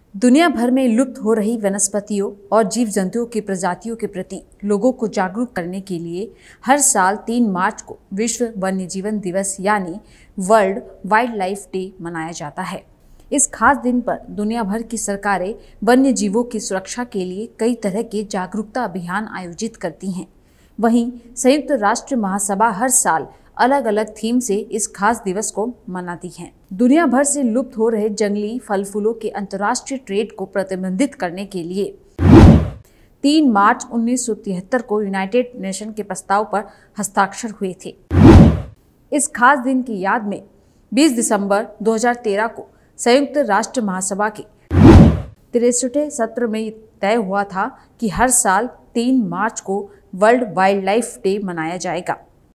दुनिया भर में लुप्त हो रही वनस्पतियों और जीव जंतुओं की प्रजातियों के प्रति लोगों को जागरूक करने के लिए हर साल 3 मार्च को विश्व वन्य जीवन दिवस यानी वर्ल्ड वाइल्ड लाइफ डे मनाया जाता है। इस खास दिन पर दुनिया भर की सरकारें वन्य जीवों की सुरक्षा के लिए कई तरह के जागरूकता अभियान आयोजित करती हैं। वहीं संयुक्त राष्ट्र महासभा हर साल अलग अलग थीम से इस खास दिवस को मनाती है। दुनिया भर से लुप्त हो रहे जंगली फल फूलों के अंतर्राष्ट्रीय ट्रेड को प्रतिबंधित करने के लिए 3 मार्च 1973 को यूनाइटेड नेशन के प्रस्ताव पर हस्ताक्षर हुए थे। इस खास दिन की याद में 20 दिसंबर 2013 को संयुक्त राष्ट्र महासभा के 63वें सत्र में तय हुआ था कि हर साल 3 मार्च को वर्ल्ड वाइल्ड लाइफ डे मनाया जाएगा।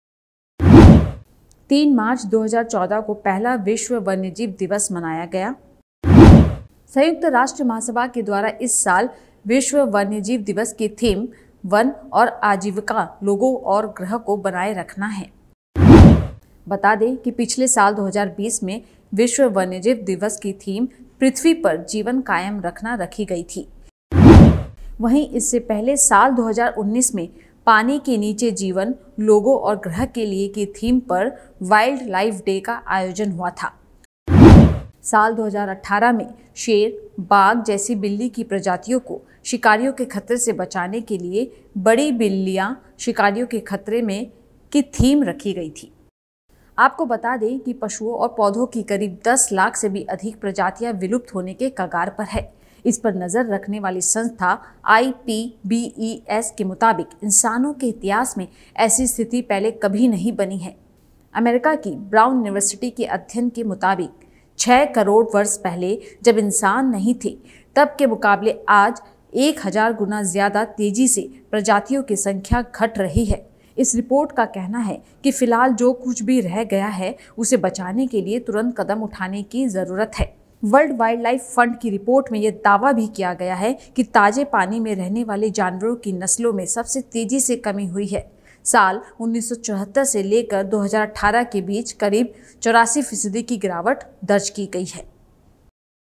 3 मार्च 2014 को पहला विश्व वन्यजीव दिवस मनाया गया। संयुक्त राष्ट्र महासभा के द्वारा इस साल विश्व वन्यजीव दिवस की थीम वन और आजीविका लोगों और ग्रह को बनाए रखना है। बता दें कि पिछले साल 2020 में विश्व वन्यजीव दिवस की थीम पृथ्वी पर जीवन कायम रखना रखी गई थी। वहीं इससे पहले साल 2019 में पानी के नीचे जीवन लोगों और ग्रह के लिए की थीम पर वाइल्ड लाइफ डे का आयोजन हुआ था। साल 2018 में शेर, बाघ जैसी बिल्ली की प्रजातियों को शिकारियों के खतरे से बचाने के लिए बड़ी बिल्लियां शिकारियों के खतरे में की थीम रखी गई थी। आपको बता दें कि पशुओं और पौधों की करीब 10 लाख से भी अधिक प्रजातियां विलुप्त होने के कगार पर है। इस पर नजर रखने वाली संस्था IPBES के मुताबिक इंसानों के इतिहास में ऐसी स्थिति पहले कभी नहीं बनी है। अमेरिका की ब्राउन यूनिवर्सिटी के अध्ययन के मुताबिक 6 करोड़ वर्ष पहले जब इंसान नहीं थे, तब के मुकाबले आज 1000 गुना ज्यादा तेजी से प्रजातियों की संख्या घट रही है। इस रिपोर्ट का कहना है कि फिलहाल जो कुछ भी रह गया है उसे बचाने के लिए तुरंत कदम उठाने की जरूरत है। वर्ल्ड वाइल्ड लाइफ फंड की रिपोर्ट में यह दावा भी किया गया है कि ताजे पानी में रहने वाले जानवरों की नस्लों में सबसे तेजी से कमी हुई है। साल 1974 से लेकर 2018 के बीच करीब 84% की गिरावट दर्ज की गई है।